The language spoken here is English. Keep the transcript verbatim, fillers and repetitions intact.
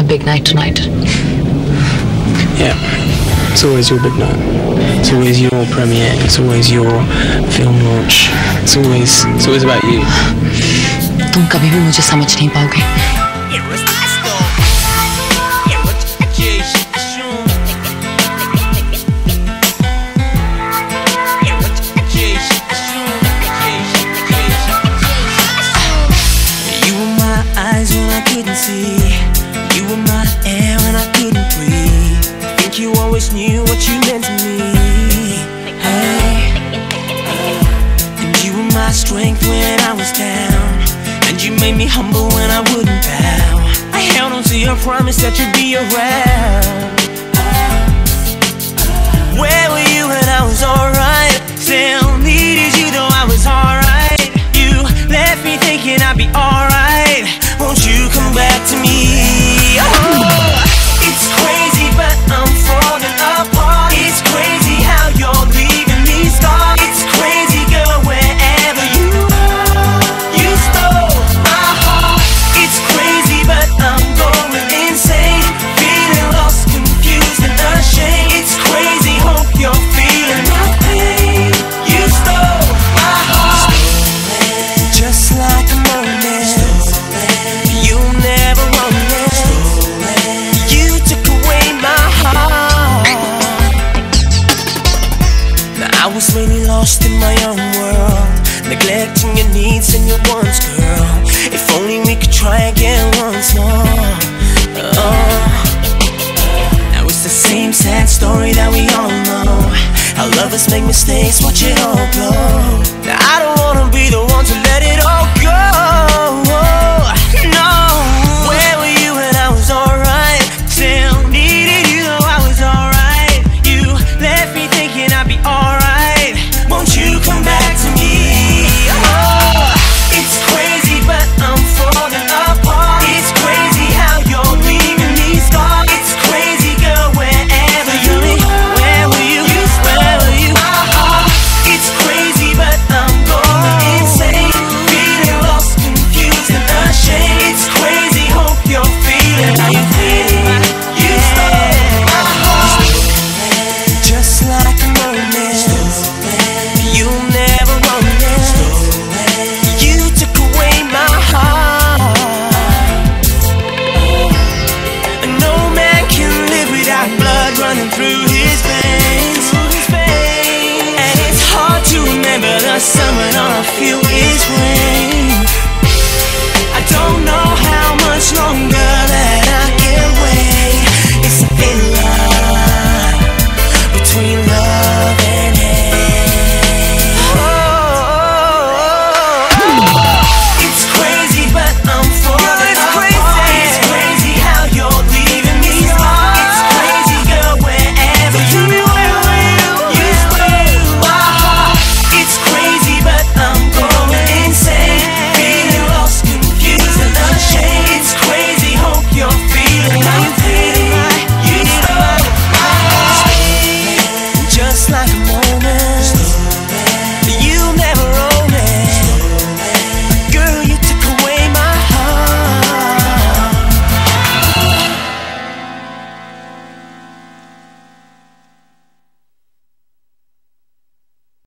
big night tonight. Yeah, it's always your big night. It's always your premiere. It's always your film launch. It's always, it's always about you. तुम कभी भी मुझे समझ नहीं पाओगे. You were my eyes when I couldn't see. You were my air when I couldn't breathe. I think you always knew what you meant to me. Hey. And you were my strength when I was down. And you made me humble when I wouldn't bow. I held on to your promise that you'd be around. Where were you when I was alright? Still needed you though I was alright. You left me thinking I'd be alright. Won't you come back to me? Oh, it's crazy but I'm falling apart. It's crazy how you're leaving me scarred. It's crazy girl wherever you are. You stole my heart. It's crazy but I'm going insane. Feeling lost, confused and ashamed. It's crazy, hope you're feeling my pain. You stole my heart. Just like a moment. You never won it. You took away my heart. Now I was really lost in my own world, neglecting your needs and your wants, girl. If only we could try again once more. Oh. Now it's the same sad story that we all know. How lovers make mistakes, watch it all blow. Now I don't wanna be the one to